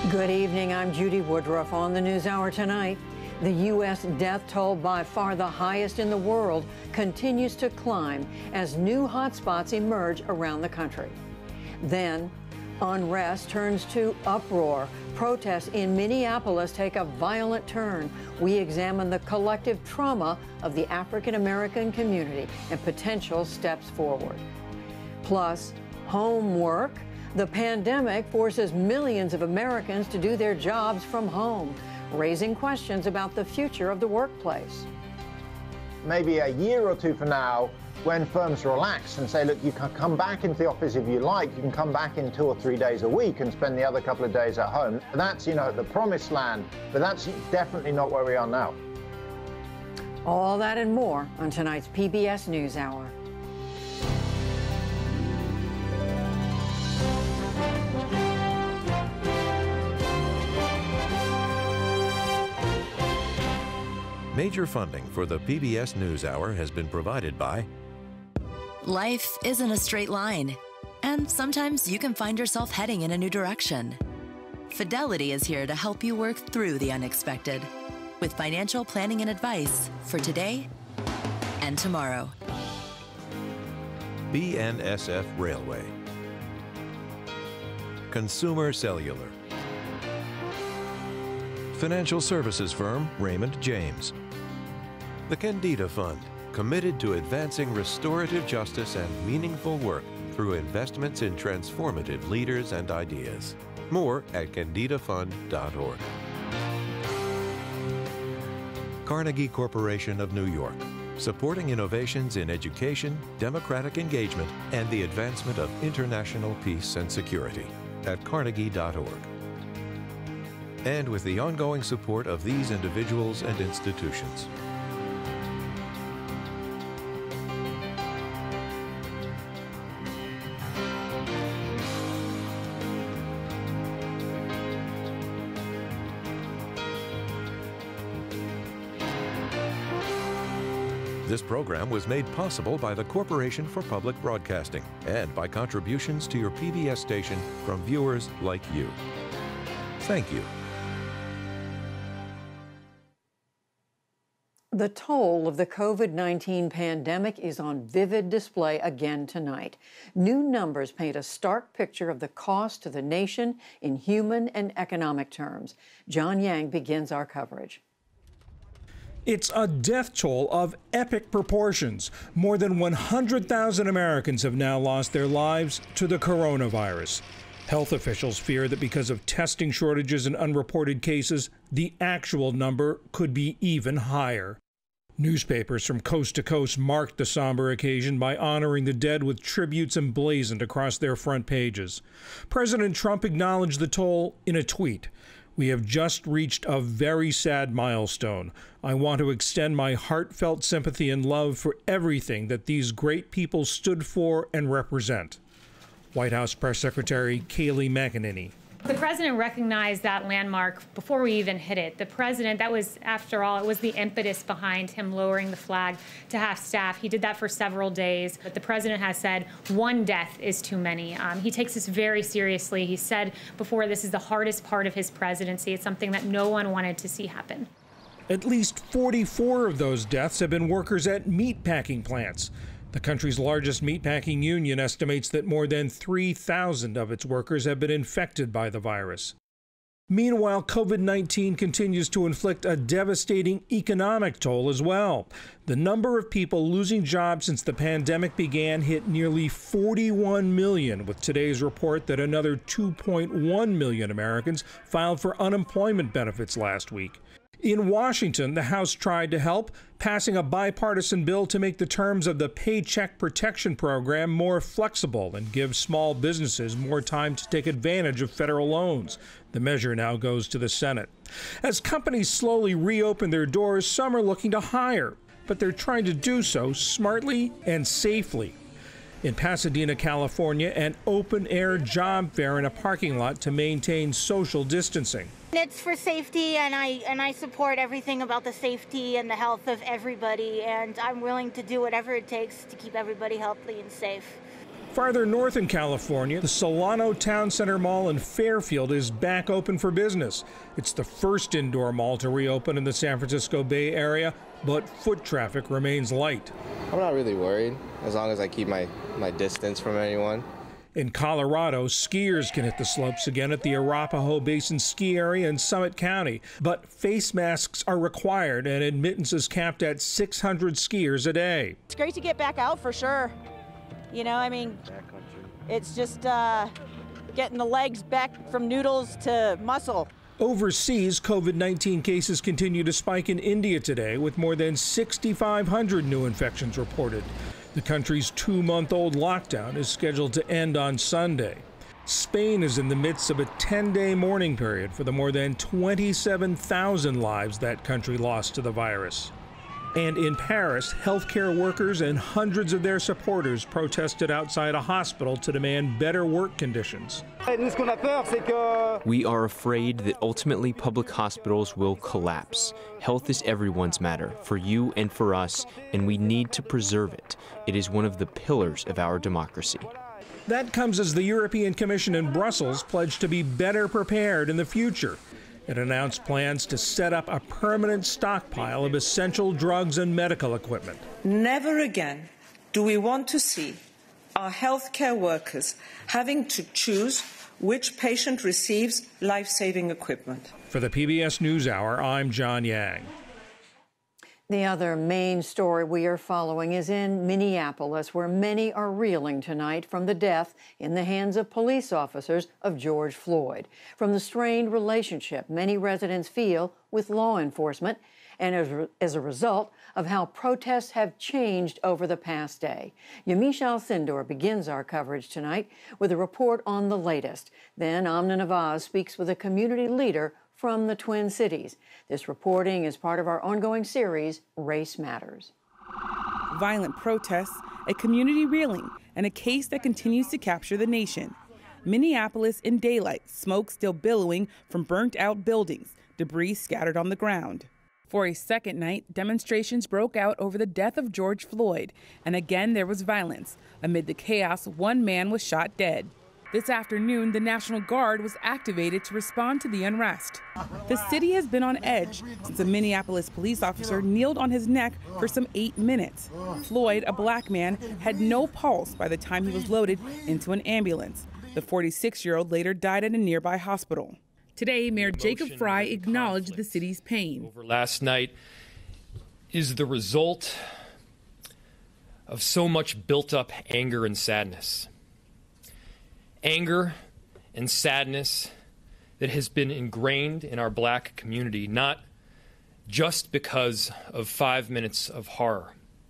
Good evening. I'm Judy Woodruff on the NewsHour tonight. The U.S. death toll, by far the highest in the world, continues to climb as new hotspots emerge around the country. Then, unrest turns to uproar. Protests in Minneapolis take a violent turn. We examine the collective trauma of the African-American community and potential steps forward. Plus, homework. The pandemic forces millions of Americans to do their jobs from home, raising questions about the future of the workplace. Maybe a year or two from now, when firms relax and say, look, you can come back into the office if you like, you can come back in 2 or 3 days a week and spend the other couple of days at home. That's, the promised land, but that's definitely not where we are now. All that and more on tonight's PBS NewsHour. Major funding for the PBS NewsHour has been provided by... Life isn't a straight line, and sometimes you can find yourself heading in a new direction. Fidelity is here to help you work through the unexpected with financial planning and advice for today and tomorrow. BNSF Railway. Consumer Cellular. Financial services firm Raymond James. The Candida Fund, committed to advancing restorative justice and meaningful work through investments in transformative leaders and ideas. More at candidafund.org. Carnegie Corporation of New York, supporting innovations in education, democratic engagement, and the advancement of international peace and security at carnegie.org. And with the ongoing support of these individuals and institutions. This program was made possible by the Corporation for Public Broadcasting and by contributions to your PBS station from viewers like you. Thank you. The toll of the COVID-19 pandemic is on vivid display again tonight. New numbers paint a stark picture of the cost to the nation in human and economic terms. John Yang begins our coverage. It's a death toll of epic proportions. More than 100,000 Americans have now lost their lives to the coronavirus. Health officials fear that because of testing shortages and unreported cases, the actual number could be even higher. Newspapers from coast to coast marked the somber occasion by honoring the dead with tributes emblazoned across their front pages. President Trump acknowledged the toll in a tweet. "We have just reached a very sad milestone. I want to extend my heartfelt sympathy and love for everything that these great people stood for and represent." White House Press Secretary Kayleigh McEnany. The president recognized that landmark before we even hit it. The president, that was, after all, it was the impetus behind him lowering the flag to half staff. He did that for several days. But the president has said one death is too many. He takes this very seriously. He said before, this is the hardest part of his presidency. It's something that no one wanted to see happen. At least 44 of those deaths have been workers at meatpacking plants. The country's largest meatpacking union estimates that more than 3,000 of its workers have been infected by the virus. Meanwhile, COVID-19 continues to inflict a devastating economic toll as well. The number of people losing jobs since the pandemic began hit nearly 41 million, with today's report that another 2.1 million Americans filed for unemployment benefits last week. In Washington, the House tried to help, passing a bipartisan bill to make the terms of the Paycheck Protection Program more flexible and give small businesses more time to take advantage of federal loans. The measure now goes to the Senate. As companies slowly reopen their doors, some are looking to hire, but they're trying to do so smartly and safely. In Pasadena, California, an open-air job fair in a parking lot to maintain social distancing. It's for safety, and I support everything about the safety and the health of everybody, and I'm willing to do whatever it takes to keep everybody healthy and safe. Farther north in California, the Solano Town Center Mall in Fairfield is back open for business. It's the first indoor mall to reopen in the San Francisco Bay Area, but foot traffic remains light. I'm not really worried as long as I keep my distance from anyone. In Colorado, skiers can hit the slopes again at the Arapahoe Basin ski area in Summit County, but face masks are required and admittance is capped at 600 skiers a day. It's great to get back out for sure. You know, I mean, it's just getting the legs back from noodles to muscle. Overseas, COVID-19 cases continue to spike in India today, with more than 6,500 new infections reported. The country's 2-month-old lockdown is scheduled to end on Sunday. Spain is in the midst of a 10-day mourning period for the more than 27,000 lives that country lost to the virus. And in Paris, healthcare workers and hundreds of their supporters protested outside a hospital to demand better work conditions. We are afraid that ultimately public hospitals will collapse. Health is everyone's matter, for you and for us, and we need to preserve it. It is one of the pillars of our democracy. That comes as the European Commission in Brussels pledged to be better prepared in the future. It announced plans to set up a permanent stockpile of essential drugs and medical equipment. Never again do we want to see our healthcare workers having to choose which patient receives life-saving equipment. For the PBS NewsHour, I'm John Yang. The other main story we are following is in Minneapolis, where many are reeling tonight from the death in the hands of police officers of George Floyd, from the strained relationship many residents feel with law enforcement, and as a result of how protests have changed over the past day. Yamiche Alcindor begins our coverage tonight with a report on the latest. Then Amna Nawaz speaks with a community leader from the Twin Cities. This reporting is part of our ongoing series, Race Matters. Violent protests, a community reeling, and a case that continues to capture the nation. Minneapolis in daylight, smoke still billowing from burnt-out buildings, debris scattered on the ground. For a second night, demonstrations broke out over the death of George Floyd, and again there was violence. Amid the chaos, one man was shot dead. This afternoon, the National Guard was activated to respond to the unrest. The city has been on edge since a Minneapolis police officer kneeled on his neck for some 8 minutes. Floyd, a black man, had no pulse by the time he was loaded into an ambulance. The 46-year-old later died at a nearby hospital. Today, Mayor Jacob Fry acknowledged the city's pain. Over last night is the result of so much built-up anger and sadness. Anger and sadness that has been ingrained in our black community, not just because of 5 minutes of horror,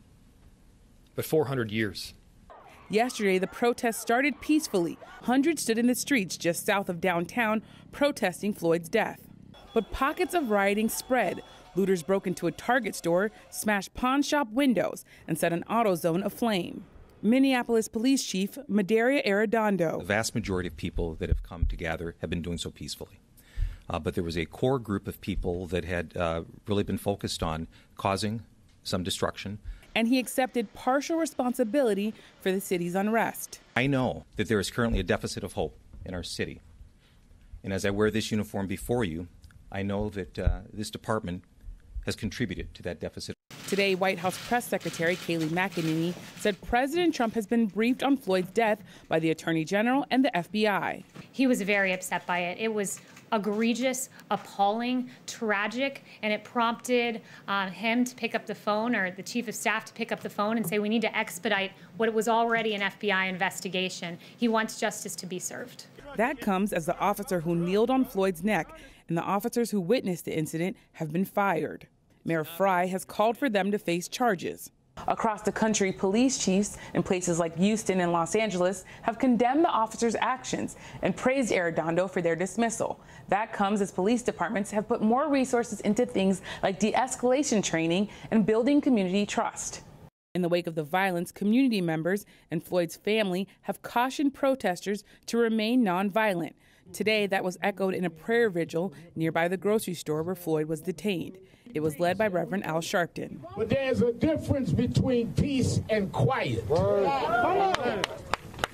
but 400 years. Yesterday, the protests started peacefully. Hundreds stood in the streets just south of downtown protesting Floyd's death. But pockets of rioting spread. Looters broke into a Target store, smashed pawn shop windows, and set an AutoZone aflame. Minneapolis Police Chief Medaria Arredondo. The vast majority of people that have come together have been doing so peacefully. But there was a core group of people that had really been focused on causing some destruction. And he accepted partial responsibility for the city's unrest. I know that there is currently a deficit of hope in our city. And as I wear this uniform before you, I know that this department has contributed to that deficit. Today, White House Press Secretary Kayleigh McEnany said President Trump has been briefed on Floyd's death by the Attorney General and the FBI. He was very upset by it. It was egregious, appalling, tragic, and it prompted him to pick up the phone, or the chief of staff to pick up the phone and say, we need to expedite what was already an FBI investigation. He wants justice to be served. That comes as the officer who kneeled on Floyd's neck and the officers who witnessed the incident have been fired. Mayor Fry has called for them to face charges. Across the country, police chiefs in places like Houston and Los Angeles have condemned the officers' actions and praised Arredondo for their dismissal. That comes as police departments have put more resources into things like de-escalation training and building community trust. In the wake of the violence, community members and Floyd's family have cautioned protesters to remain nonviolent. Today, that was echoed in a prayer vigil nearby the grocery store where Floyd was detained. It was led by Reverend Al Sharpton. But there's a difference between peace and quiet.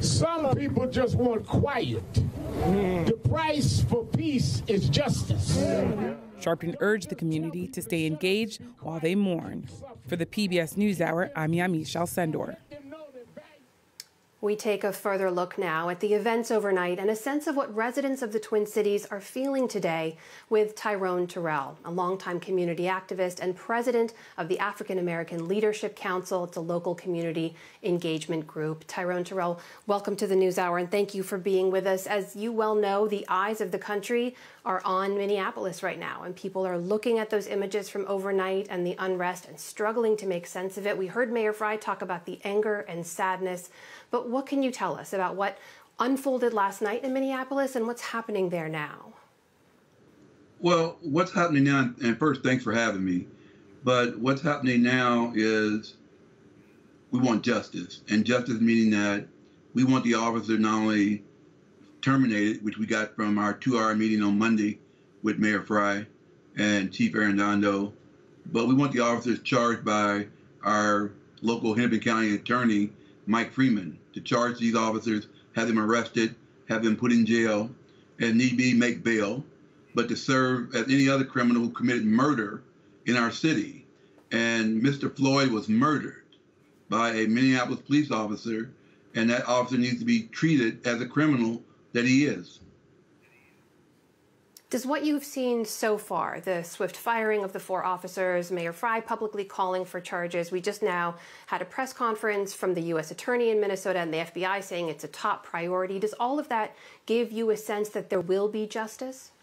Some people just want quiet. The price for peace is justice. Sharpton urged the community to stay engaged while they mourn. For the PBS NewsHour, I'm Yami Shalsendor. We take a further look now at the events overnight and a sense of what residents of the Twin Cities are feeling today with Tyrone Terrell, a longtime community activist and president of the African American Leadership Council. It's a local community engagement group. Tyrone Terrell, welcome to the NewsHour and thank you for being with us. As you well know, the eyes of the country are on Minneapolis right now, and people are looking at those images from overnight and the unrest and struggling to make sense of it. We heard Mayor Frey talk about the anger and sadness. But what can you tell us about what unfolded last night in Minneapolis and what's happening there now? Well, what's happening now, and first, thanks for having me, but what's happening now is we want justice. And justice meaning that we want the officer not only terminated, which we got from our 2-hour meeting on Monday with Mayor Frey and Chief Arredondo, but we want the officers charged by our local Hennepin County attorney, Mike Freeman, to charge these officers, have them arrested, have them put in jail, and need be make bail, but to serve as any other criminal who committed murder in our city. And Mr. Floyd was murdered by a Minneapolis police officer, and that officer needs to be treated as a criminal that he is. Does what you've seen so far, the swift firing of the 4 officers, Mayor Frey publicly calling for charges, we just now had a press conference from the U.S. Attorney in Minnesota and the FBI saying it's a top priority. Does all of that give you a sense that there will be justice?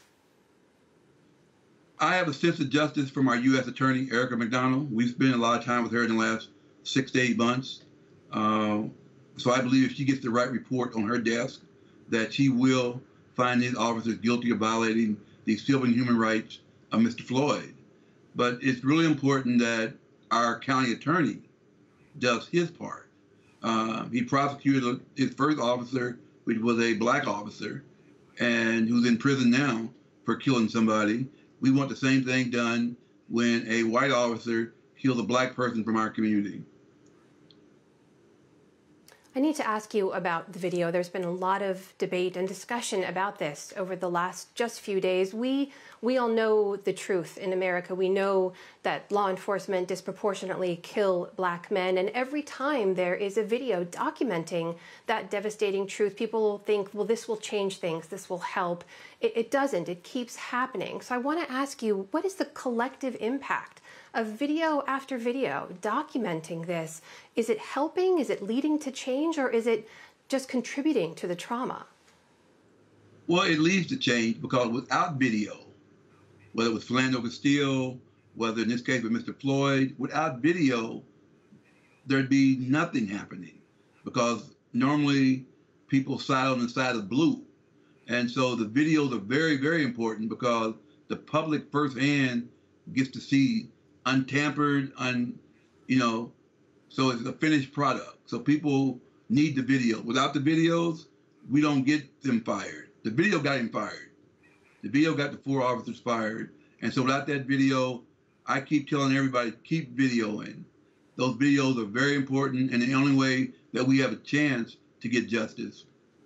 I have a sense of justice from our U.S. Attorney, Erica McDonald. We've spent a lot of time with her in the last 6 to 8 months. So I believe if she gets the right report on her desk, that she will find these officers guilty of violating the civil and human rights of Mr. Floyd. But it's really important that our county attorney does his part. He prosecuted his first officer, which was a black officer, and who's in prison now for killing somebody. We want the same thing done when a white officer kills a black person from our community. I need to ask you about the video. There's been a lot of debate and discussion about this over the last just few days. We all know the truth in America. We know that law enforcement disproportionately kill black men. And every time there is a video documenting that devastating truth, people think, well, this will change things. This will help. It doesn't. It keeps happening. So I want to ask you, what is the collective impact of video after video documenting this? Is it helping? Is it leading to change? Or is it just contributing to the trauma? Well, it leads to change because without video, whether it was Philando Castile, whether in this case with Mr. Floyd, without video, there'd be nothing happening because normally people side on the side of blue. And so the videos are very, very important because the public firsthand gets to see untampered, so it's a finished product. So people need the video. Without the videos, we don't get them fired. The video got him fired. The video got the 4 officers fired. And so without that video, I keep telling everybody, keep videoing. Those videos are very important and the only way that we have a chance to get justice.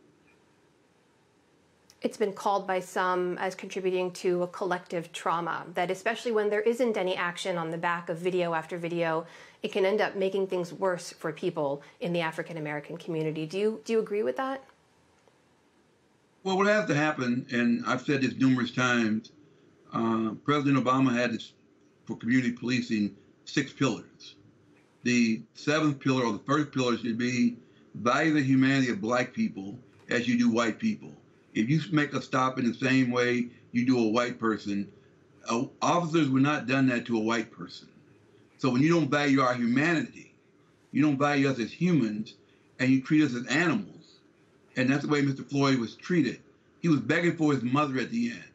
It's been called by some as contributing to a collective trauma, that especially when there isn't any action on the back of video after video, it can end up making things worse for people in the African American community. Do you agree with that? Well, what has to happen, and I've said this numerous times, President Obama had this, for community policing, 6 pillars. The 7th pillar, or the first pillar, should be value the humanity of black people as you do white people. If you make a stop in the same way you do a white person, officers would not done that to a white person. So when you don't value our humanity, you don't value us as humans, and you treat us as animals, and that's the way Mr. Floyd was treated. He was begging for his mother at the end.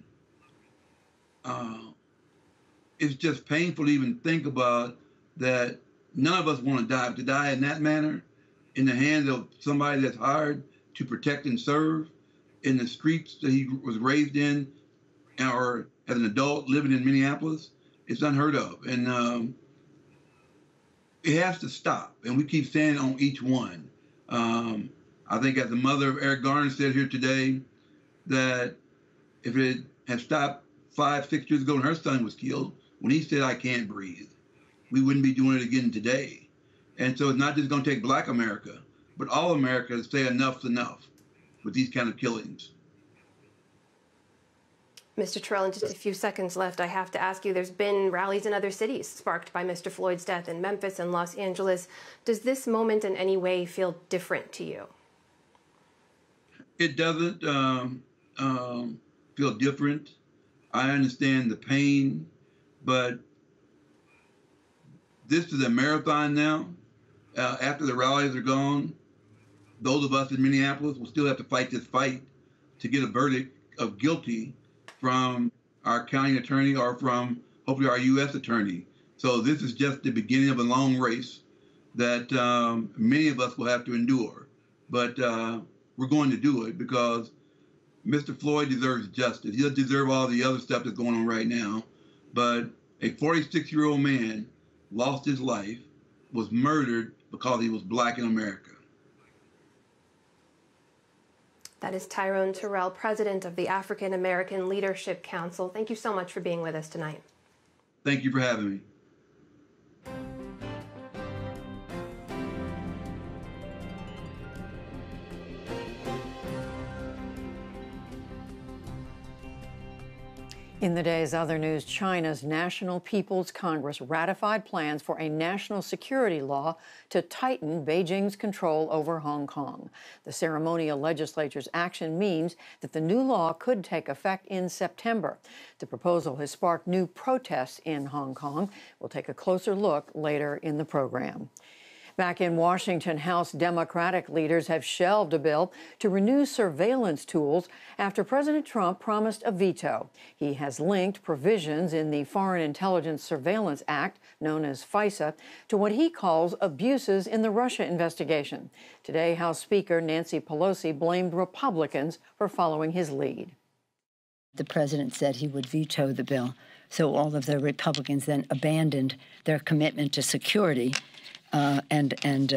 It's just painful to even think about that. None of us want to die in that manner, in the hands of somebody that's hired to protect and serve, in the streets that he was raised in, or as an adult living in Minneapolis. It's unheard of. And it has to stop. And we keep saying on each one. I think as the mother of Eric Garner said here today, that if it had stopped 5, 6 years ago when her son was killed, when he said, "I can't breathe," we wouldn't be doing it again today. And so it's not just going to take Black America, but all America to say enough's enough with these kind of killings. Mr. Terrell, in just a few seconds left, I have to ask you, there's been rallies in other cities sparked by Mr. Floyd's death in Memphis and Los Angeles. Does this moment in any way feel different to you? It doesn't feel different. I understand the pain, but this is a marathon now. After the rallies are gone, those of us in Minneapolis will still have to fight this fight to get a verdict of guilty from our county attorney or from hopefully our U.S. attorney. So this is just the beginning of a long race that many of us will have to endure. But we're going to do it because Mr. Floyd deserves justice. He doesn't deserve all the other stuff that's going on right now. But a 46-year-old man lost his life, was murdered because he was Black in America. That is Tyrone Terrell, president of the African American Leadership Council. Thank you so much for being with us tonight. Thank you for having me. In the day's other news, China's National People's Congress ratified plans for a national security law to tighten Beijing's control over Hong Kong. The ceremonial legislature's action means that the new law could take effect in September. The proposal has sparked new protests in Hong Kong. We'll take a closer look later in the program. Back in Washington, House Democratic leaders have shelved a bill to renew surveillance tools after President Trump promised a veto. He has linked provisions in the Foreign Intelligence Surveillance Act, known as FISA, to what he calls abuses in the Russia investigation. Today, House Speaker Nancy Pelosi blamed Republicans for following his lead. The president said he would veto the bill, so all of the Republicans then abandoned their commitment to security and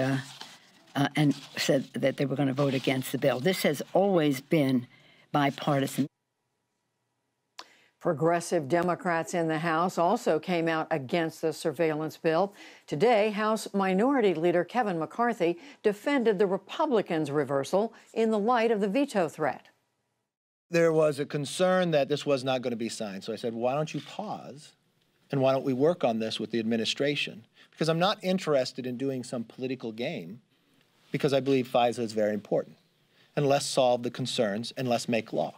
said that they were going to vote against the bill. This has always been bipartisan. Progressive Democrats in the House also came out against the surveillance bill. Today, House Minority Leader Kevin McCarthy defended the Republicans' reversal in the light of the veto threat. There was a concern that this was not going to be signed, so I said, why don't you pause, and why don't we work on this with the administration? Because I'm not interested in doing some political game, because I believe FISA is very important. And let's solve the concerns and let's make law.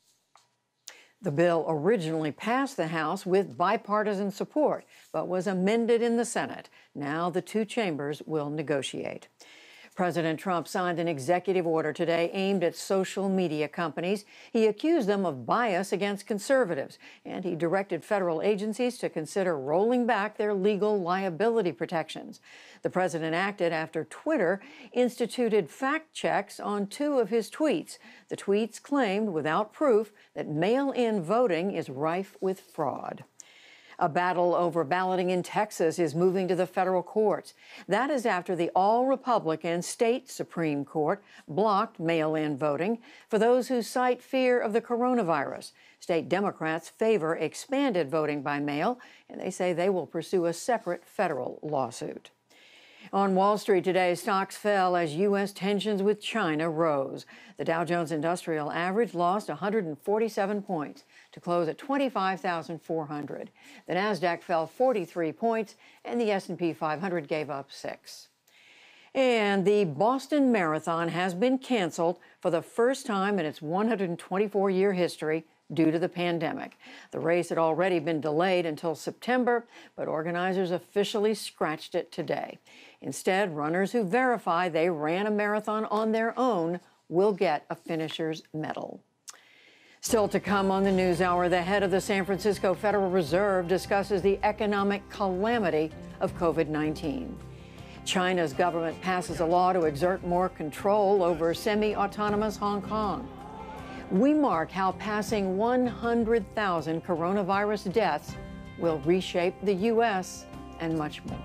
The bill originally passed the House with bipartisan support, but was amended in the Senate. Now the two chambers will negotiate. President Trump signed an executive order today aimed at social media companies. He accused them of bias against conservatives, and he directed federal agencies to consider rolling back their legal liability protections. The president acted after Twitter instituted fact checks on 2 of his tweets. The tweets claimed, without proof, that mail-in voting is rife with fraud. A battle over balloting in Texas is moving to the federal courts. That is after the all-Republican state Supreme Court blocked mail-in voting for those who cite fear of the coronavirus. State Democrats favor expanded voting by mail, and they say they will pursue a separate federal lawsuit. On Wall Street today, stocks fell as U.S. tensions with China rose. The Dow Jones Industrial Average lost 147 points to close at 25,400. The Nasdaq fell 43 points, and the S&P 500 gave up 6. And the Boston Marathon has been canceled for the first time in its 124-year history due to the pandemic. The race had already been delayed until September, but organizers officially scratched it today. Instead, runners who verify they ran a marathon on their own will get a finisher's medal. Still to come on the NewsHour, the head of the San Francisco Federal Reserve discusses the economic calamity of COVID-19. China's government passes a law to exert more control over semi-autonomous Hong Kong. We mark how passing 100,000 coronavirus deaths will reshape the U.S. and much more.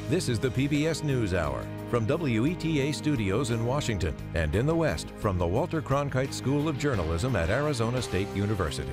This is the PBS NewsHour from WETA Studios in Washington and in the West from the Walter Cronkite School of Journalism at Arizona State University.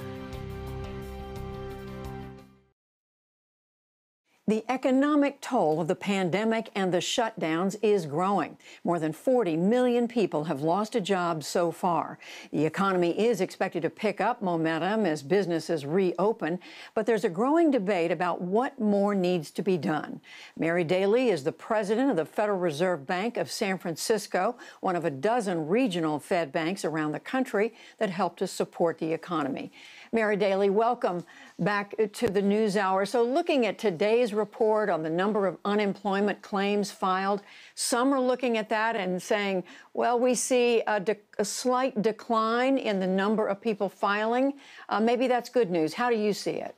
The economic toll of the pandemic and the shutdowns is growing. More than 40 million people have lost a job so far. The economy is expected to pick up momentum as businesses reopen, but there's a growing debate about what more needs to be done. Mary Daly is the president of the Federal Reserve Bank of San Francisco, one of a dozen regional Fed banks around the country that help to support the economy. Mary Daly, welcome back to the NewsHour. So looking at today's report on the number of unemployment claims filed, some are looking at that and saying, well, we see a slight decline in the number of people filing. Maybe that's good news. How do you see it?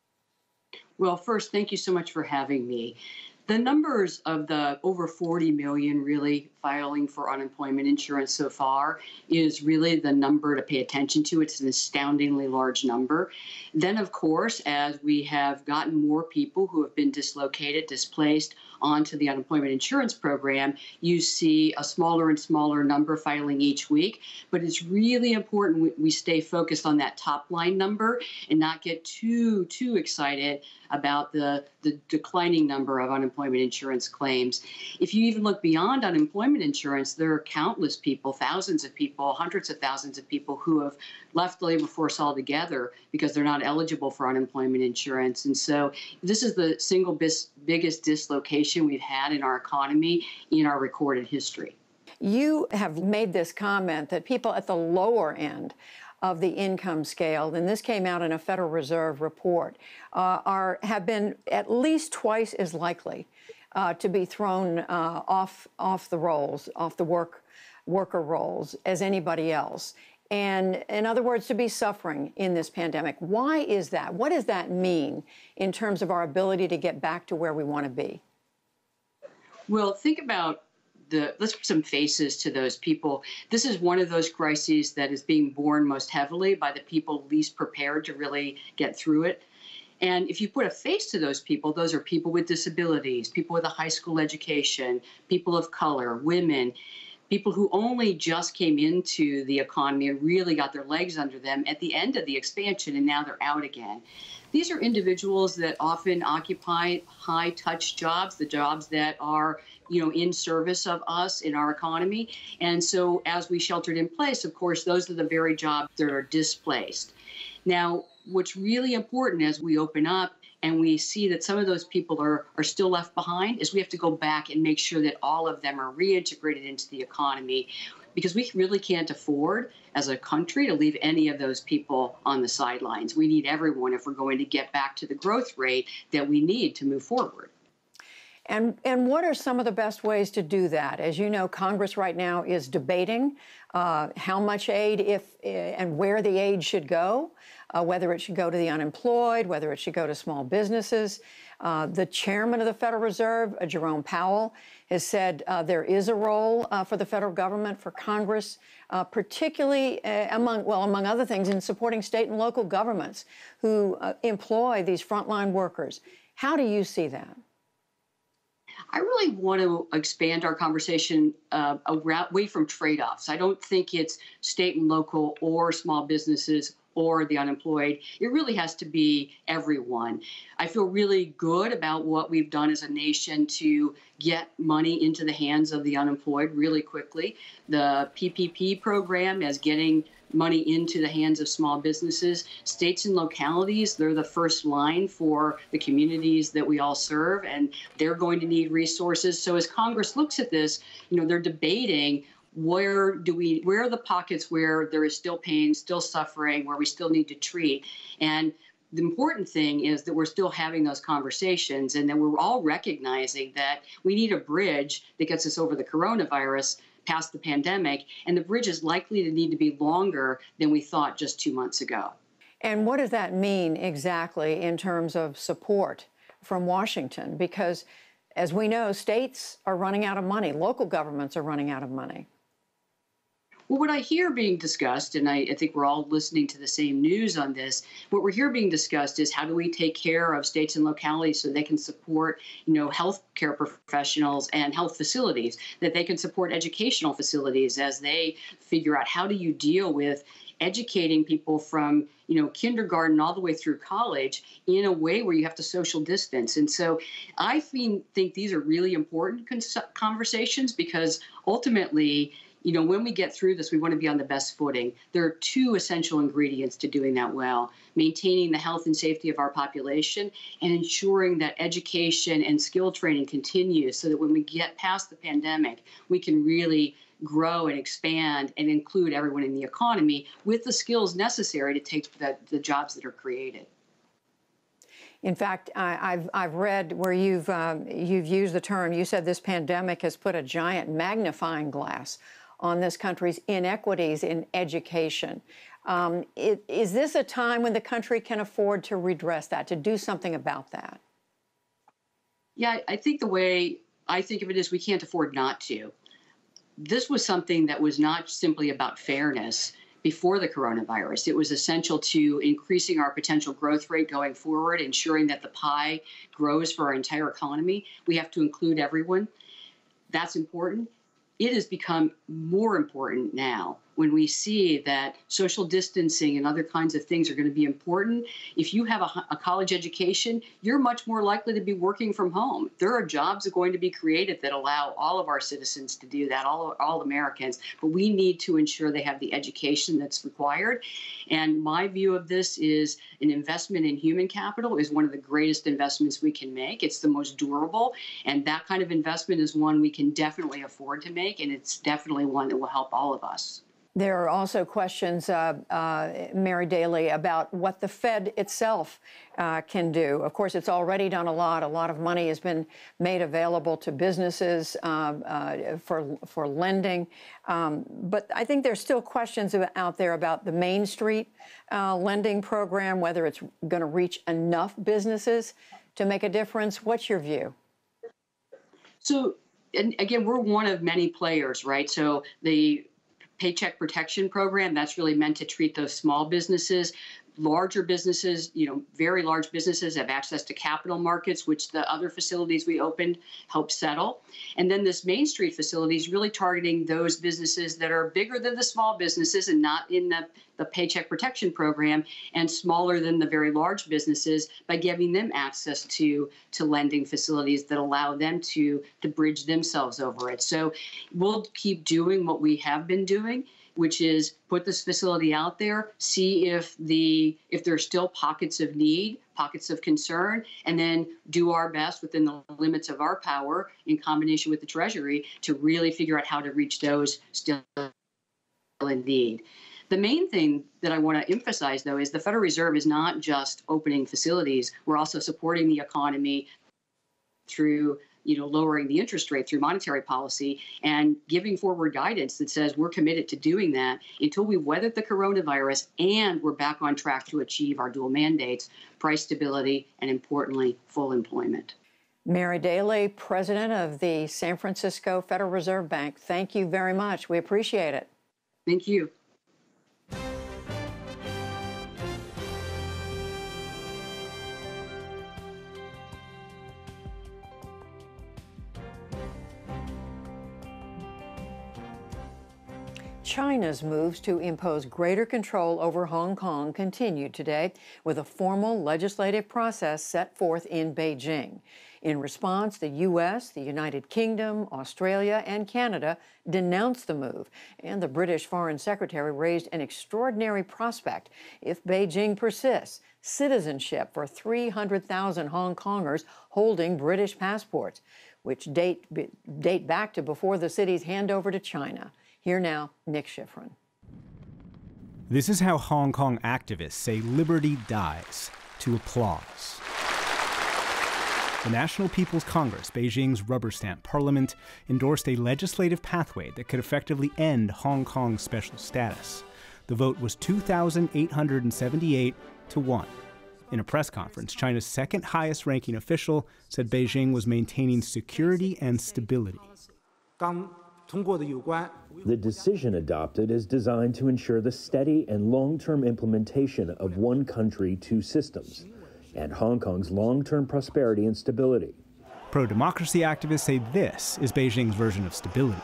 Well, first, thank you so much for having me. The numbers of the over 40 million really filing for unemployment insurance so far is really the number to pay attention to. It's an astoundingly large number. Then, of course, as we have gotten more people who have been dislocated, displaced onto the unemployment insurance program, you see a smaller and smaller number filing each week. But it's really important we stay focused on that top line number and not get too excited about the declining number of unemployment insurance claims. If you even look beyond unemployment insurance, there are countless people, thousands of people, hundreds of thousands of people who have left the labor force altogether because they're not eligible for unemployment insurance. And so this is the single biggest dislocation we've had in our economy in our recorded history. You have made this comment that people at the lower end of the income scale, and this came out in a Federal Reserve report, have been at least twice as likely to be thrown off the rolls, off the worker rolls as anybody else. And in other words, to be suffering in this pandemic. Why is that? What does that mean in terms of our ability to get back to where we want to be? Well, think about let's put some faces to those people. This is one of those crises that is being borne most heavily by the people least prepared to really get through it. And if you put a face to those are people with disabilities, people with a high school education, people of color, women, people who only just came into the economy and really got their legs under them at the end of the expansion, and now they're out again. These are individuals that often occupy high-touch jobs, the jobs that are, in service of us in our economy. And so as we sheltered in place, of course, those are the very jobs that are displaced. Now, what's really important as we open up and we see that some of those people are still left behind is we have to go back and make sure that all of them are reintegrated into the economy, because we really can't afford as a country to leave any of those people on the sidelines. We need everyone if we're going to get back to the growth rate that we need to move forward. And what are some of the best ways to do that? As you know, Congress right now is debating how much aid and where the aid should go, whether it should go to the unemployed, whether it should go to small businesses. The chairman of the Federal Reserve, Jerome Powell, has said there is a role for the federal government, for Congress, particularly among other things, in supporting state and local governments who employ these frontline workers. How do you see that? I really want to expand our conversation away from trade-offs. I don't think it's state and local or small businesses or the unemployed. It really has to be everyone. I feel really good about what we've done as a nation to get money into the hands of the unemployed really quickly. The PPP program is getting money into the hands of small businesses. States and localities, they're the first line for the communities that we all serve, and they're going to need resources. So as Congress looks at this, they're debating where are the pockets where there is still pain, still suffering, where we still need to treat. And the important thing is that we're still having those conversations, and that we're all recognizing that we need a bridge that gets us over the coronavirus, past the pandemic, and the bridge is likely to need to be longer than we thought just 2 months ago. And what does that mean exactly in terms of support from Washington? Because, as we know, states are running out of money. Local governments are running out of money. Well, what I hear being discussed, and I think we're all listening to the same news on this, what we're hearing being discussed is how do we take care of states and localities so they can support, healthcare professionals and health facilities, that they can support educational facilities as they figure out how do you deal with educating people from, kindergarten all the way through college in a way where you have to social distance. And so I think these are really important conversations because ultimately, when we get through this, we want to be on the best footing. There are two essential ingredients to doing that well: maintaining the health and safety of our population and ensuring that education and skill training continues so that when we get past the pandemic, we can really grow and expand and include everyone in the economy with the skills necessary to take the jobs that are created. In fact, I've read where you've used the term, you said this pandemic has put a giant magnifying glass on this country's inequities in education. Is this a time when the country can afford to redress that, to do something about that? Yeah, I think the way I think of it is we can't afford not to. This was something that was not simply about fairness before the coronavirus. It was essential to increasing our potential growth rate going forward, ensuring that the pie grows for our entire economy. We have to include everyone. That's important. It has become more important now when we see that social distancing and other kinds of things are going to be important. If you have a college education, you're much more likely to be working from home. There are jobs that are going to be created that allow all of our citizens to do that, all Americans, but we need to ensure they have the education that's required. And my view of this is an investment in human capital is one of the greatest investments we can make. It's the most durable, and that kind of investment is one we can definitely afford to make, and it's definitely one that will help all of us. There are also questions, Mary Daly, about what the Fed itself can do. Of course, it's already done a lot. A lot of money has been made available to businesses for lending. But I think there's still questions out there about the Main Street lending program, whether it's going to reach enough businesses to make a difference. What's your view? So, and again, we're one of many players, right? So the Paycheck Protection Program, that's really meant to treat those small businesses. Larger businesses, very large businesses have access to capital markets, which the other facilities we opened help settle. And then this Main Street facility is really targeting those businesses that are bigger than the small businesses and not in the Paycheck Protection Program, and smaller than the very large businesses by giving them access to lending facilities that allow them to bridge themselves over it. So we'll keep doing what we have been doing, which is put this facility out there, see if there's still pockets of need, pockets of concern, and then do our best within the limits of our power in combination with the Treasury to really figure out how to reach those still in need. The main thing that I want to emphasize, though, is the Federal Reserve is not just opening facilities. We're also supporting the economy through lowering the interest rate through monetary policy and giving forward guidance that says we're committed to doing that until we weathered the coronavirus and we're back on track to achieve our dual mandates, price stability, and importantly, full employment. Mary Daly, president of the San Francisco Federal Reserve Bank, thank you very much. We appreciate it. Thank you. China's moves to impose greater control over Hong Kong continued today with a formal legislative process set forth in Beijing. In response, the U.S., the United Kingdom, Australia, and Canada denounced the move, and the British Foreign Secretary raised an extraordinary prospect if Beijing persists: citizenship for 300,000 Hong Kongers holding British passports, which date back to before the city's handover to China. Here now, Nick Schifrin. This is how Hong Kong activists say liberty dies, to applause. The National People's Congress, Beijing's rubber stamp parliament, endorsed a legislative pathway that could effectively end Hong Kong's special status. The vote was 2,878 to 1. In a press conference, China's second highest ranking official said Beijing was maintaining security and stability. The decision adopted is designed to ensure the steady and long-term implementation of one country, two systems, and Hong Kong's long-term prosperity and stability. Pro-democracy activists say this is Beijing's version of stability.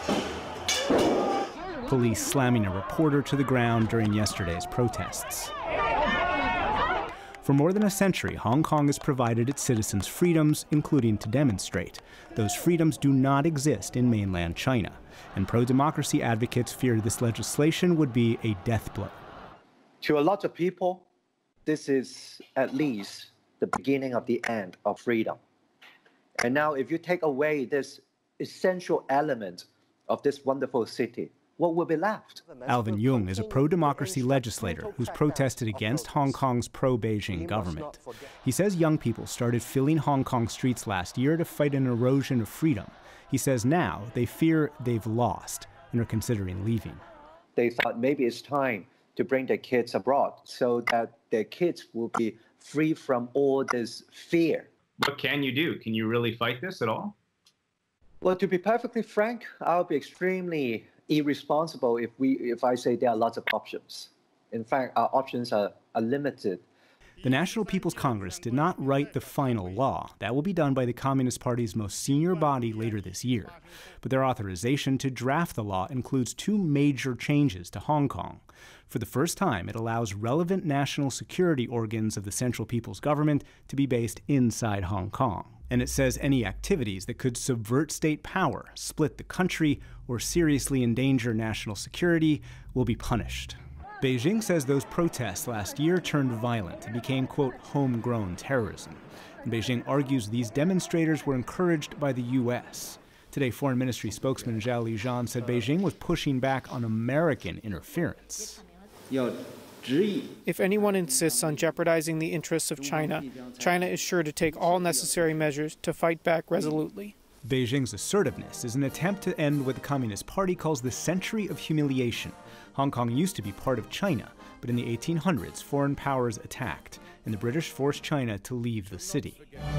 Police slamming a reporter to the ground during yesterday's protests. For more than a century, Hong Kong has provided its citizens freedoms, including to demonstrate. Those freedoms do not exist in mainland China, and pro-democracy advocates fear this legislation would be a death blow. To a lot of people, this is at least the beginning of the end of freedom. And now if you take away this essential element of this wonderful city, what will be left? Alvin Yung is a pro-democracy legislator who's protested against Hong Kong's pro-Beijing government. He says young people started filling Hong Kong streets last year to fight an erosion of freedom. He says now they fear they've lost and are considering leaving. They thought maybe it's time to bring their kids abroad so that their kids will be free from all this fear. What can you do? Can you really fight this at all? Well, to be perfectly frank, I'll be extremely irresponsible if I say there are lots of options. In fact, our options are limited. The National People's Congress did not write the final law. That will be done by the Communist Party's most senior body later this year. But their authorization to draft the law includes two major changes to Hong Kong. For the first time, it allows relevant national security organs of the Central People's Government to be based inside Hong Kong. And it says any activities that could subvert state power, split the country, or seriously endanger national security will be punished. Beijing says those protests last year turned violent and became, quote, homegrown terrorism. And Beijing argues these demonstrators were encouraged by the U.S. Today, Foreign Ministry spokesman Zhao Lijian said Beijing was pushing back on American interference. If anyone insists on jeopardizing the interests of China, China is sure to take all necessary measures to fight back resolutely. Beijing's assertiveness is an attempt to end what the Communist Party calls the century of humiliation. Hong Kong used to be part of China, but in the 1800s, foreign powers attacked, and the British forced China to leave the city.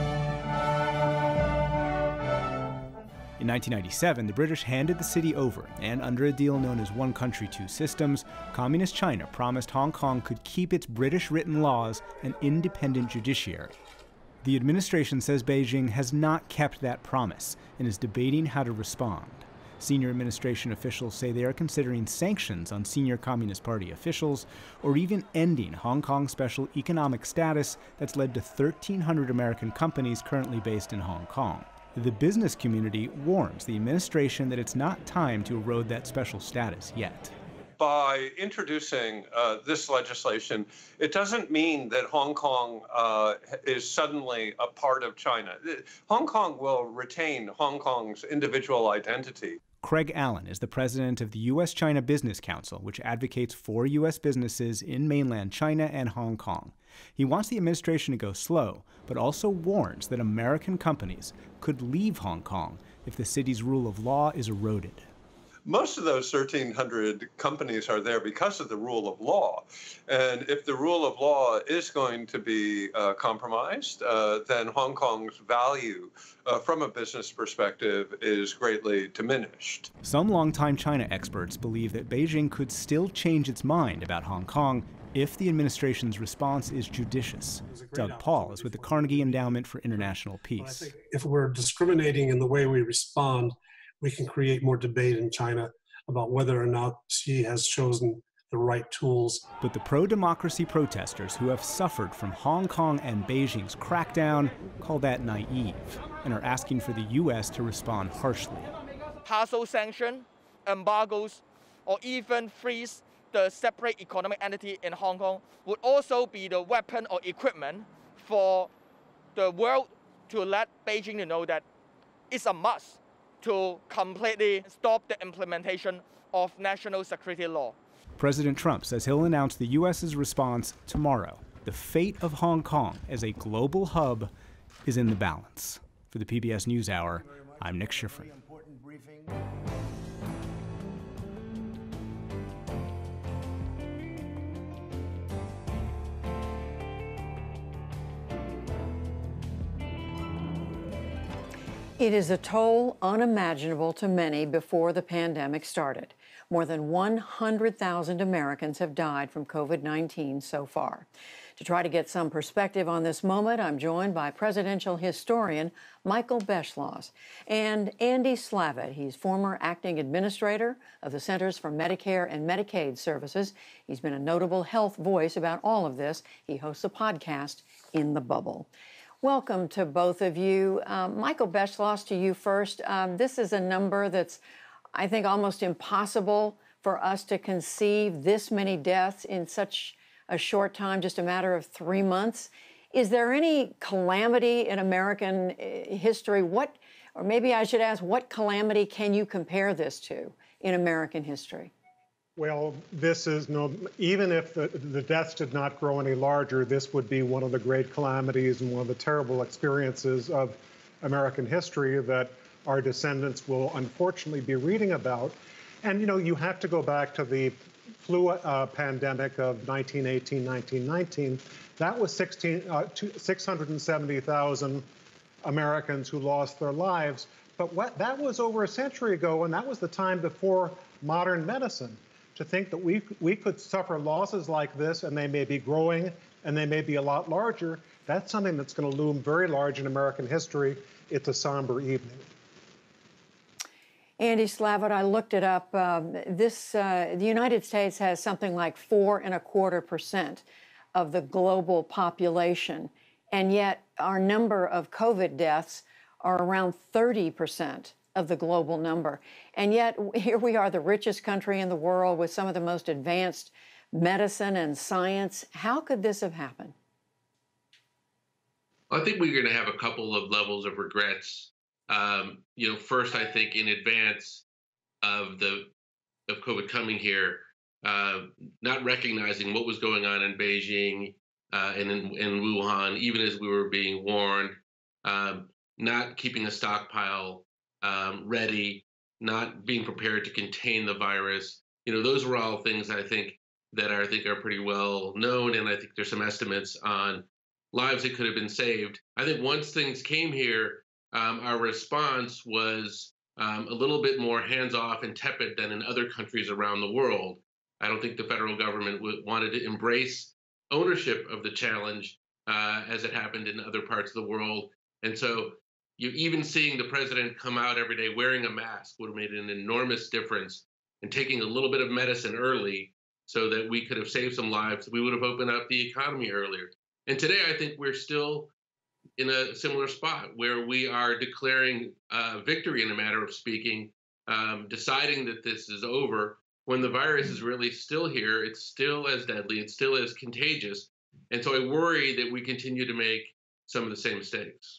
In 1997, the British handed the city over, and under a deal known as One Country, Two Systems, Communist China promised Hong Kong could keep its British written laws and independent judiciary. The administration says Beijing has not kept that promise and is debating how to respond. Senior administration officials say they are considering sanctions on senior Communist Party officials or even ending Hong Kong's special economic status that's led to 1,300 American companies currently based in Hong Kong. The business community warns the administration that it's not time to erode that special status yet. By introducing this legislation, it doesn't mean that Hong Kong is suddenly a part of China. Hong Kong will retain Hong Kong's individual identity. Craig Allen is the president of the U.S.-China Business Council, which advocates for U.S. businesses in mainland China and Hong Kong. He wants the administration to go slow, but also warns that American companies could leave Hong Kong if the city's rule of law is eroded. Most of those 1,300 companies are there because of the rule of law. And if the rule of law is going to be compromised, then Hong Kong's value from a business perspective is greatly diminished. Some longtime China experts believe that Beijing could still change its mind about Hong Kong if the administration's response is judicious. Doug Paul is with the Carnegie Endowment for International Peace. I think if we're discriminating in the way we respond, we can create more debate in China about whether or not Xi has chosen the right tools. But the pro-democracy protesters who have suffered from Hong Kong and Beijing's crackdown call that naive and are asking for the U.S. to respond harshly. Partial sanction, embargoes, or even freeze the separate economic entity in Hong Kong would also be the weapon or equipment for the world to let Beijing to know that it's a must to completely stop the implementation of national security law. President Trump says he'll announce the U.S.'s response tomorrow. The fate of Hong Kong as a global hub is in the balance. For the PBS NewsHour, I'm Nick Schifrin. It is a toll unimaginable to many before the pandemic started. More than 100,000 Americans have died from COVID-19 so far. To try to get some perspective on this moment, I'm joined by presidential historian Michael Beschloss and Andy Slavitt. He's former acting administrator of the Centers for Medicare and Medicaid Services. He's been a notable health voice about all of this. He hosts a podcast, In the Bubble. Welcome to both of you. Michael Beschloss, to you first. This is a number that's, I think, almost impossible for us to conceive this many deaths in such a short time, just a matter of 3 months. Is there any calamity in American history? Or maybe I should ask, what calamity can you compare this to in American history? Well, this is even if the deaths did not grow any larger, this would be one of the great calamities and one of the terrible experiences of American history that our descendants will unfortunately be reading about. And, you know, you have to go back to the flu pandemic of 1918, 1919. That was 670,000 Americans who lost their lives. But that was over a century ago, and that was the time before modern medicine. To think that we could suffer losses like this, and they may be growing, and they may be a lot larger, that's something that's going to loom very large in American history. It's a somber evening. Andy Slavitt, I looked it up. The United States has something like 4.25% of the global population, and yet our number of COVID deaths are around 30% of the global number. And yet here we are, the richest country in the world with some of the most advanced medicine and science. How could this have happened? I think we're going to have a couple of levels of regrets. First, I think in advance of COVID coming here, not recognizing what was going on in Beijing and in Wuhan, even as we were being warned, not keeping a stockpile ready, not being prepared to contain the virus. Those were all things I think are pretty well known, and I think there's some estimates on lives that could have been saved. I think once things came here, our response was a little bit more hands-off and tepid than in other countries around the world. I don't think the federal government wanted to embrace ownership of the challenge as it happened in other parts of the world. And so even seeing the president come out every day wearing a mask would have made an enormous difference, and taking a little bit of medicine early so that we could have saved some lives, we would have opened up the economy earlier. And today, I think we're still in a similar spot where we are declaring victory in a matter of speaking, deciding that this is over when the virus is really still here. It's still as deadly. It's still as contagious. And so I worry that we continue to make some of the same mistakes.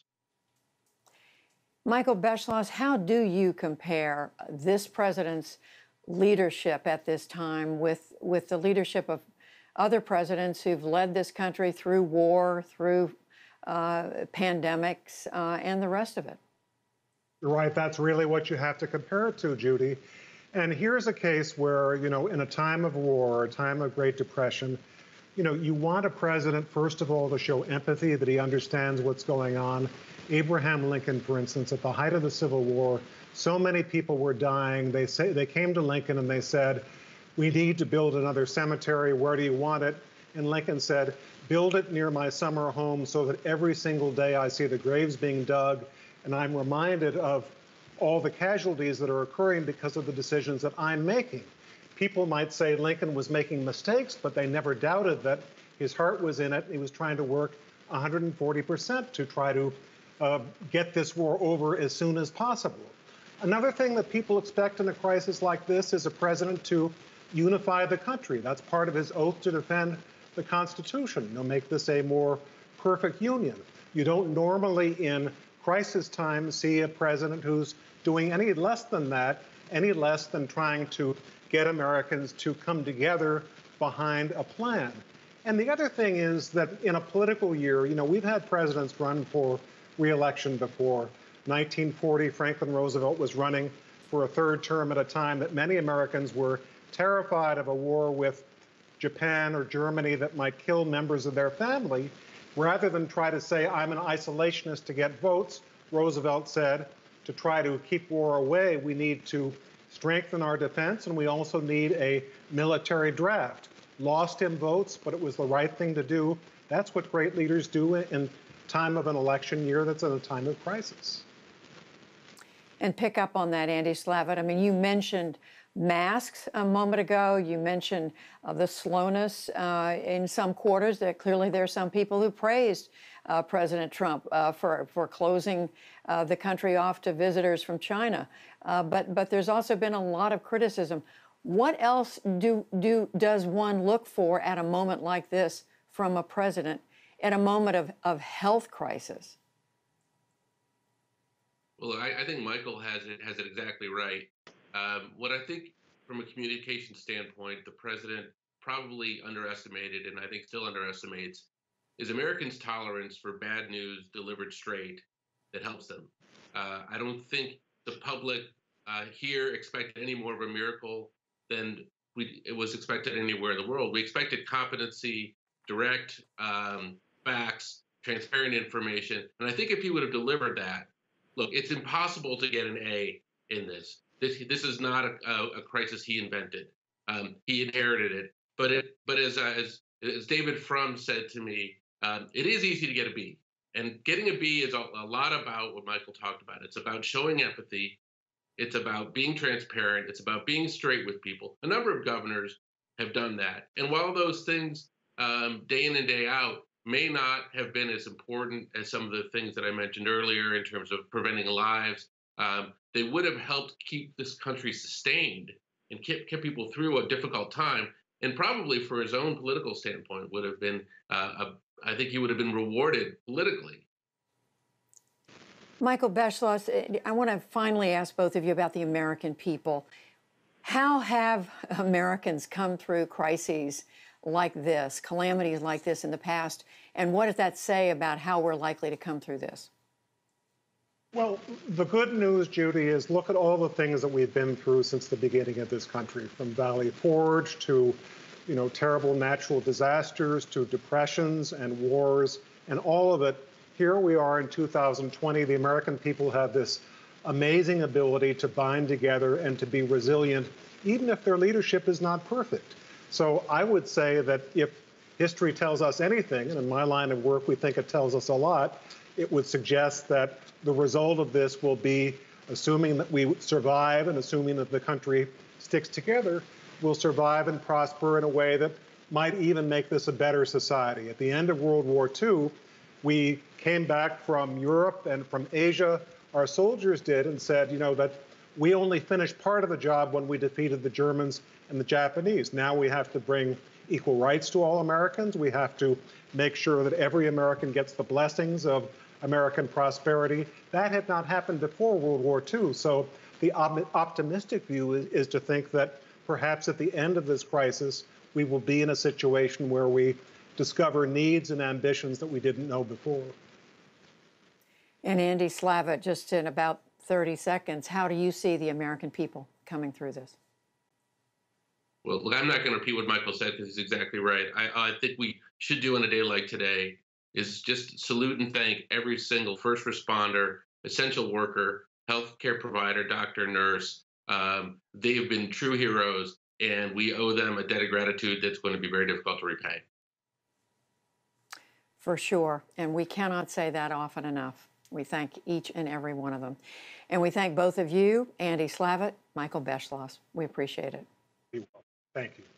Michael Beschloss, how do you compare this president's leadership at this time with the leadership of other presidents who've led this country through war, through pandemics, and the rest of it? You're right. That's really what you have to compare it to, Judy. And here's a case where, in a time of war, a time of Great Depression, you want a president, first of all, to show empathy, that he understands what's going on. Abraham Lincoln, for instance, at the height of the Civil War, so many people were dying. They came to Lincoln and they said, "We need to build another cemetery. Where do you want it?" And Lincoln said, "Build it near my summer home so that every single day I see the graves being dug, and I'm reminded of all the casualties that are occurring because of the decisions that I'm making." People might say Lincoln was making mistakes, but they never doubted that his heart was in it. He was trying to work 140% to try to get this war over as soon as possible. Another thing that people expect in a crisis like this is a president to unify the country. That's part of his oath to defend the Constitution. Make this a more perfect union. You don't normally in crisis time see a president who's doing any less than that, any less than trying to get Americans to come together behind a plan. And the other thing is that in a political year, we've had presidents run for re-election before. 1940, Franklin Roosevelt was running for a third term at a time that many Americans were terrified of a war with Japan or Germany that might kill members of their family. Rather than try to say, "I'm an isolationist to get votes," Roosevelt said, to try to keep war away, we need to strengthen our defense, and we also need a military draft. Lost him votes, but it was the right thing to do. That's what great leaders do in time of an election year that's in a time of crisis. And pick up on that, Andy Slavitt. I mean, you mentioned masks a moment ago. You mentioned the slowness in some quarters. That clearly there are some people who praised President Trump for closing the country off to visitors from China. But there's also been a lot of criticism. What else does one look for at a moment like this from a president, at a moment of health crisis? Well, I think Michael has it exactly right. What I think from a communication standpoint, the president probably underestimated, and I think still underestimates, is Americans' tolerance for bad news delivered straight that helps them. I don't think the public here expected any more of a miracle than it was expected anywhere in the world. We expected competency, direct facts, transparent information. And I think if he would have delivered that, look, it's impossible to get an A in this. This is not a crisis he invented. He inherited it. But as David Frum said to me, it is easy to get a B. And getting a B is a lot about what Michael talked about. It's about showing empathy. It's about being transparent. It's about being straight with people. A number of governors have done that. And while those things day in and day out may not have been as important as some of the things that I mentioned earlier in terms of preventing lives, they would have helped keep this country sustained and kept people through a difficult time. And probably for his own political standpoint would have been, I think he would have been rewarded politically. Michael Beschloss, I want to finally ask both of you about the American people. How have Americans come through crises like this, calamities like this in the past, and what does that say about how we're likely to come through this? Well, the good news, Judy, is look at all the things that we've been through since the beginning of this country, from Valley Forge to, terrible natural disasters to depressions and wars and all of it. Here we are in 2020. The American people have this amazing ability to bind together and to be resilient, even if their leadership is not perfect. So I would say that if history tells us anything, and in my line of work we think it tells us a lot, it would suggest that the result of this will be, assuming that we survive and assuming that the country sticks together, will survive and prosper in a way that might even make this a better society. At the end of World War II, we came back from Europe and from Asia, our soldiers did, and said, that we only finished part of the job when we defeated the Germans and the Japanese. Now we have to bring equal rights to all Americans. We have to make sure that every American gets the blessings of American prosperity. That had not happened before World War II. So the optimistic view is to think that perhaps at the end of this crisis, we will be in a situation where we discover needs and ambitions that we didn't know before. And Andy Slavitt, just in about 30 seconds, how do you see the American people coming through this? Well, look, I'm not going to repeat what Michael said because he's exactly right. I think we should do on a day like today is just salute and thank every single first responder, essential worker, healthcare provider, doctor, nurse. They have been true heroes, and we owe them a debt of gratitude that's going to be very difficult to repay. For sure, and we cannot say that often enough. We thank each and every one of them. And we thank both of you, Andy Slavitt, Michael Beschloss. We appreciate it. Thank you.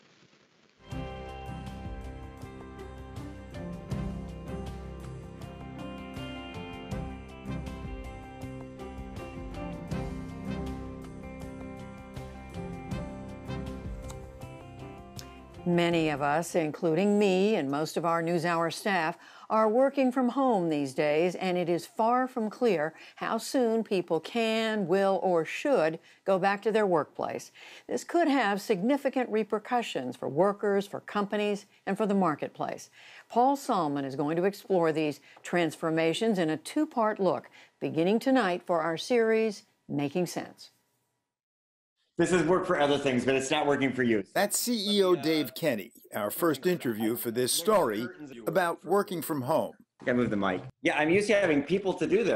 Many of us, including me and most of our NewsHour staff, are working from home these days, and it is far from clear how soon people can, will, or should go back to their workplace. This could have significant repercussions for workers, for companies, and for the marketplace. Paul Salman is going to explore these transformations in a two-part look, beginning tonight for our series, Making Sense. This has worked for other things, but it's not working for you. That's CEO Dave Kenny, our first interview for this story about working from home. I gotta move the mic. Yeah, I'm used to having people to do this.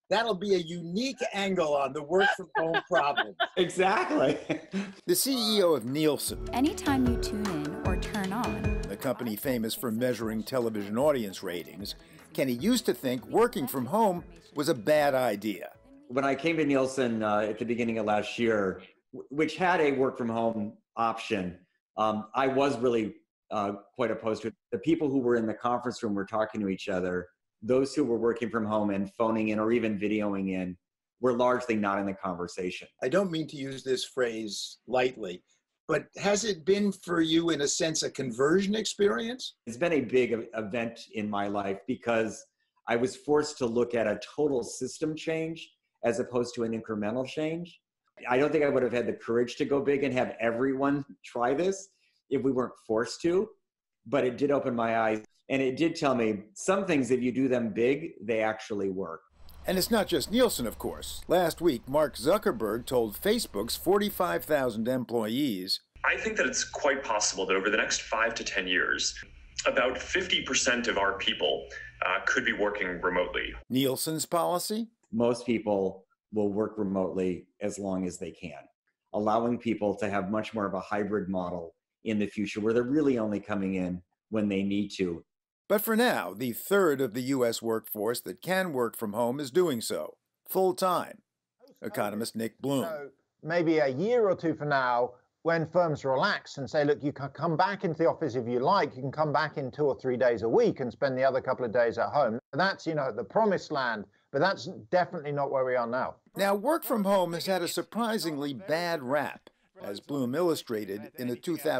That'll be a unique angle on the work from home problem. Exactly. The CEO of Nielsen, Anytime you tune in or turn on, the company famous for measuring television audience ratings, Kenny used to think working from home was a bad idea. When I came to Nielsen at the beginning of last year, which had a work from home option, I was really quite opposed to it. The people who were in the conference room were talking to each other. Those who were working from home and phoning in or even videoing in were largely not in the conversation. I don't mean to use this phrase lightly, but has it been for you, in a sense, a conversion experience? It's been a big event in my life because I was forced to look at a total system change as opposed to an incremental change. I don't think I would have had the courage to go big and have everyone try this if we weren't forced to, but it did open my eyes. And it did tell me some things, if you do them big, they actually work. And it's not just Nielsen, of course. Last week, Mark Zuckerberg told Facebook's 45,000 employees, I think that it's quite possible that over the next 5 to 10 years, about 50% of our people could be working remotely. Nielsen's policy? Most people will work remotely as long as they can, allowing people to have much more of a hybrid model in the future where they're really only coming in when they need to. But for now, the third of the U.S. workforce that can work from home is doing so, full-time. Economist Nick Bloom. So maybe a year or two from now, when firms relax and say, look, you can come back into the office if you like, you can come back in 2 or 3 days a week and spend the other couple of days at home. That's, the promised land, but that's definitely not where we are now. Now, work from home has had a surprisingly bad rap, as Bloom illustrated in a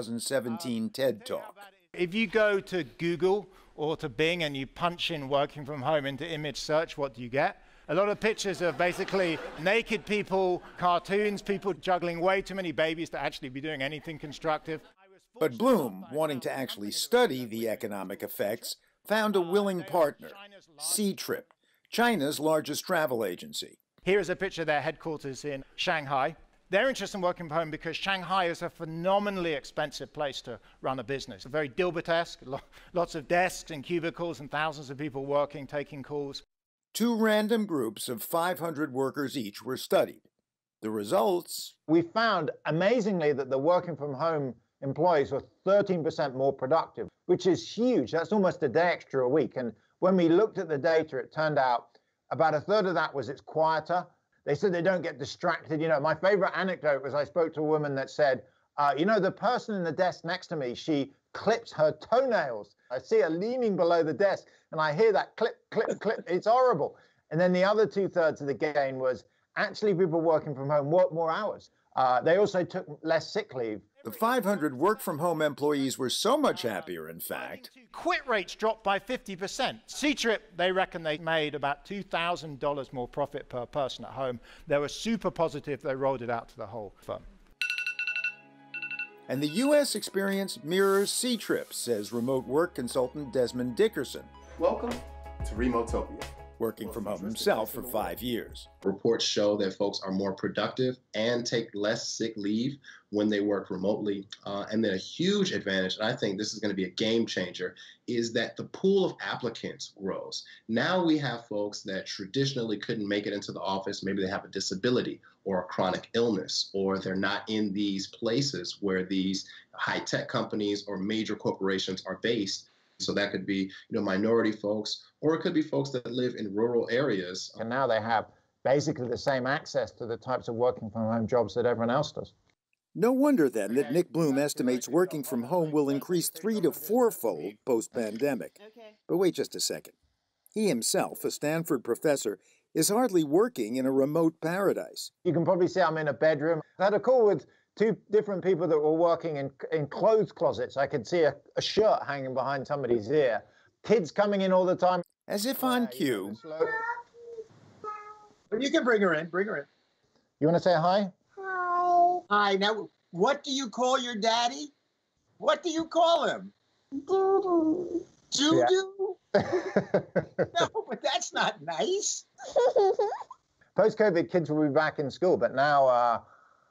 2017 TED Talk. If you go to Google or to Bing and you punch in working from home into image search, what do you get? A lot of pictures of basically naked people, cartoons, people juggling way too many babies to actually be doing anything constructive. But Bloom, wanting to actually study the economic effects, found a willing partner, Ctrip, China's largest travel agency. Here is a picture of their headquarters in Shanghai. They're interested in working from home because Shanghai is a phenomenally expensive place to run a business. Very Dilbert-esque, lots of desks and cubicles and thousands of people working, taking calls. 2 random groups of 500 workers each were studied. The results? We found, amazingly, that the working from home employees were 13% more productive, which is huge. That's almost a day extra a week. And when we looked at the data, it turned out about a third of that was it's quieter. They said they don't get distracted. My favorite anecdote was I spoke to a woman that said, the person in the desk next to me, she clips her toenails. I see her leaning below the desk and I hear that clip, clip, clip. It's horrible. And then the other 2/3 of the gain was actually people working from home work more hours. They also took less sick leave. The 500 work-from-home employees were so much happier, in fact. Quit rates dropped by 50%. Ctrip, they reckon they made about $2,000 more profit per person at home. They were super positive. They rolled it out to the whole firm. And the U.S. experience mirrors Ctrip, says remote work consultant Desmond Dickerson. Welcome to Remotopia. Working from home himself for 5 years. Reports show that folks are more productive and take less sick leave when they work remotely. And then a huge advantage, and I think this is going to be a game changer, is that the pool of applicants grows. Now we have folks that traditionally couldn't make it into the office. Maybe they have a disability or a chronic illness, or they're not in these places where these high-tech companies or major corporations are based. So that could be, minority folks, or it could be folks that live in rural areas. And now they have basically the same access to the types of working from home jobs that everyone else does. No wonder, then, that Nick Bloom estimates working from home will increase 3 to 4-fold post-pandemic. But wait just a second. He himself, a Stanford professor, is hardly working in a remote paradise. You can probably see I'm in a bedroom. I had a call with 2 different people that were working in clothes closets. I could see a shirt hanging behind somebody's ear. Kids coming in all the time. As if on cue. But you can bring her in. Bring her in. You want to say hi? Hi. Hi. Now, what do you call your daddy? What do you call him? Doo-doo. Doo-doo? No, but that's not nice. Post-COVID, kids will be back in school, but now,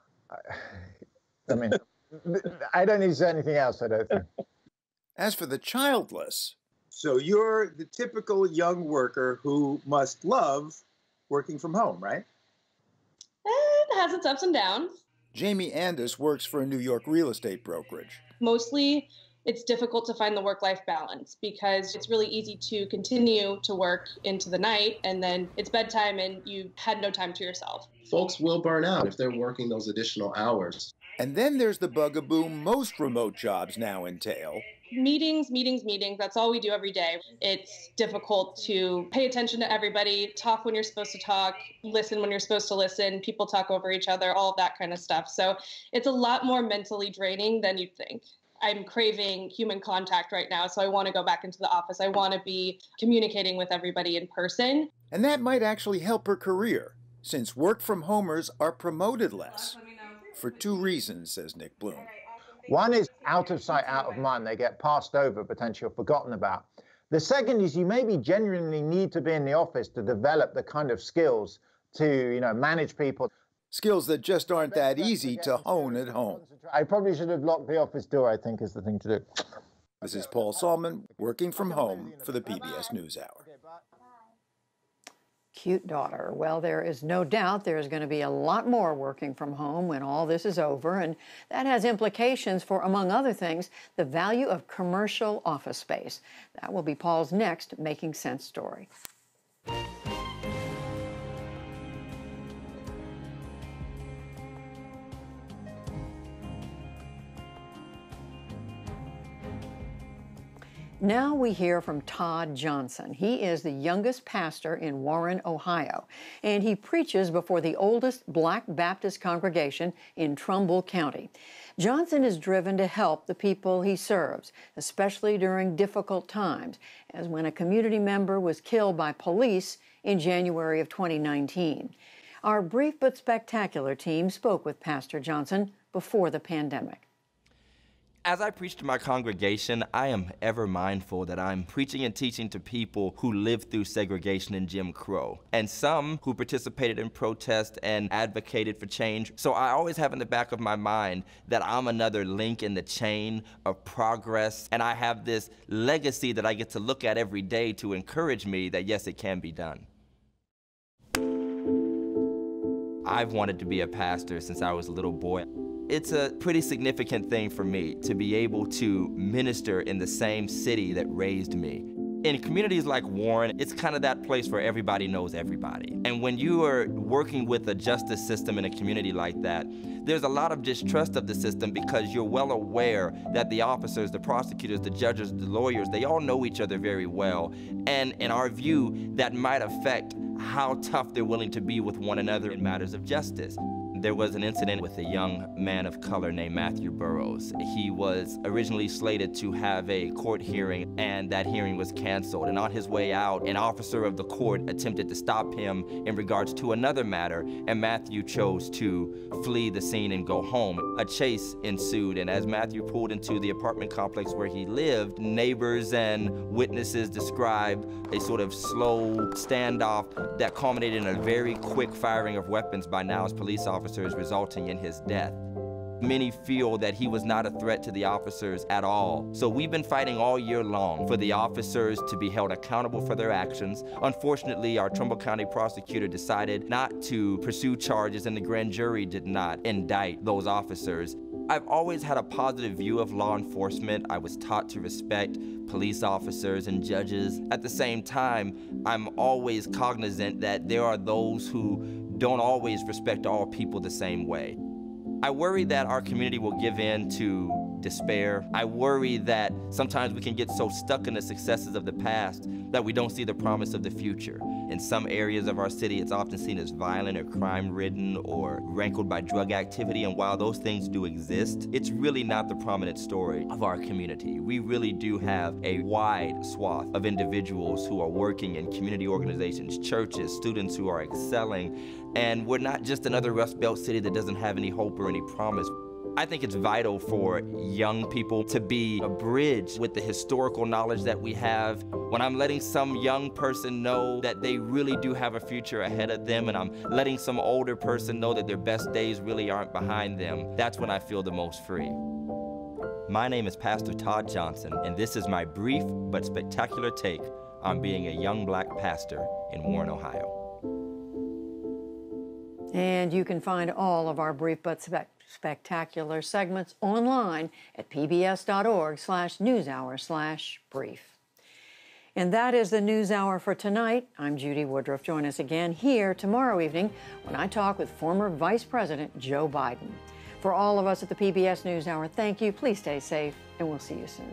I don't need to say anything else, I don't think. As for the childless. So you're the typical young worker who must love working from home, right? It has its ups and downs. Jamie Andis works for a New York real estate brokerage. Mostly, it's difficult to find the work-life balance because it's really easy to continue to work into the night and then it's bedtime and you had no time to yourself. Folks will burn out if they're working those additional hours. And then there's the bugaboo most remote jobs now entail. Meetings. That's all we do every day. It's difficult to pay attention to everybody, talk when you're supposed to talk, listen when you're supposed to listen, people talk over each other, all of that kind of stuff. So it's a lot more mentally draining than you'd think. I'm craving human contact right now, so I want to go back into the office. I want to be communicating with everybody in person. And that might actually help her career, since work-from-homers are promoted less. For two reasons, says Nick Bloom. One is out of sight, out of mind. They get passed over, potentially forgotten about. The second is you maybe genuinely need to be in the office to develop the kind of skills to, manage people. Skills that just aren't that easy to hone at home. I probably should have locked the office door, I think, is the thing to do. This is Paul Salman, working from home for the PBS NewsHour. Cute daughter. Well, there is no doubt there's going to be a lot more working from home when all this is over, and that has implications for, among other things, the value of commercial office space. That will be Paul's next Making Sense story. Now we hear from Todd Johnson. He is the youngest pastor in Warren, Ohio, and he preaches before the oldest Black Baptist congregation in Trumbull County. Johnson is driven to help the people he serves, especially during difficult times, as when a community member was killed by police in January of 2019. Our brief but spectacular team spoke with Pastor Johnson before the pandemic. As I preach to my congregation, I am ever mindful that I'm preaching and teaching to people who lived through segregation and Jim Crow, and some who participated in protest and advocated for change. So I always have in the back of my mind that I'm another link in the chain of progress, and I have this legacy that I get to look at every day to encourage me that yes, it can be done. I've wanted to be a pastor since I was a little boy. It's a pretty significant thing for me to be able to minister in the same city that raised me. In communities like Warren, it's kind of that place where everybody knows everybody. And when you are working with a justice system in a community like that, there's a lot of distrust of the system because you're well aware that the officers, the prosecutors, the judges, the lawyers, they all know each other very well. And in our view, that might affect how tough they're willing to be with one another in matters of justice. There was an incident with a young man of color named Matthew Burrows. He was originally slated to have a court hearing, and that hearing was canceled. And on his way out, an officer of the court attempted to stop him in regards to another matter, and Matthew chose to flee the scene and go home. A chase ensued, and as Matthew pulled into the apartment complex where he lived, neighbors and witnesses described a sort of slow standoff that culminated in a very quick firing of weapons by Now's police officers, resulting in his death. Many feel that he was not a threat to the officers at all. So we've been fighting all year long for the officers to be held accountable for their actions. Unfortunately, our Trumbull County prosecutor decided not to pursue charges, and the grand jury did not indict those officers. I've always had a positive view of law enforcement. I was taught to respect police officers and judges. At the same time, I'm always cognizant that there are those who don't always respect all people the same way. I worry that our community will give in to despair. I worry that sometimes we can get so stuck in the successes of the past that we don't see the promise of the future. In some areas of our city, it's often seen as violent or crime-ridden or rankled by drug activity, and while those things do exist, it's really not the prominent story of our community. We really do have a wide swath of individuals who are working in community organizations, churches, students who are excelling, and we're not just another Rust Belt city that doesn't have any hope or any promise. I think it's vital for young people to be a bridge with the historical knowledge that we have. When I'm letting some young person know that they really do have a future ahead of them, and I'm letting some older person know that their best days really aren't behind them, that's when I feel the most free. My name is Pastor Todd Johnson, and this is my brief but spectacular take on being a young Black pastor in Warren, Ohio. And you can find all of our brief but spectacular segments online at pbs.org/newshour/brief. And that is the NewsHour for tonight. I'm Judy Woodruff. Join us again here tomorrow evening when I talk with former Vice President Joe Biden. For all of us at the PBS NewsHour, thank you. Please stay safe, and we'll see you soon.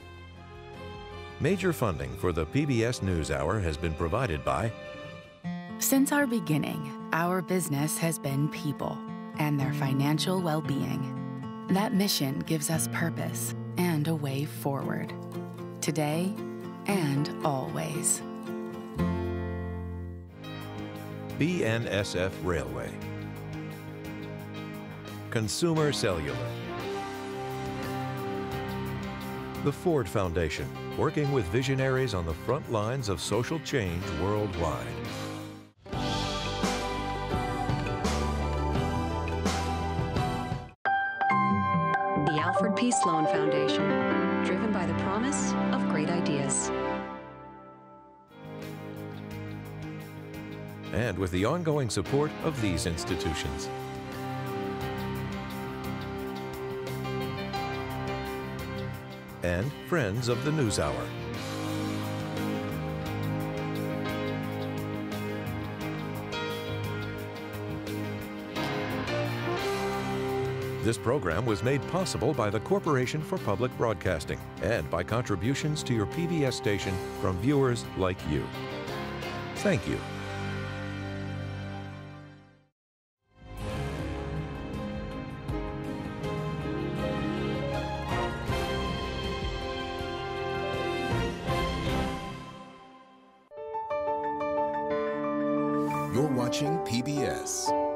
Major funding for the PBS NewsHour has been provided by... Since our beginning, our business has been people and their financial well-being. That mission gives us purpose and a way forward. Today and always. BNSF Railway. Consumer Cellular. The Ford Foundation, working with visionaries on the front lines of social change worldwide. The Alfred P. Sloan Foundation, driven by the promise of great ideas. And with the ongoing support of these institutions. And friends of the NewsHour. This program was made possible by the Corporation for Public Broadcasting and by contributions to your PBS station from viewers like you. Thank you. You're watching PBS.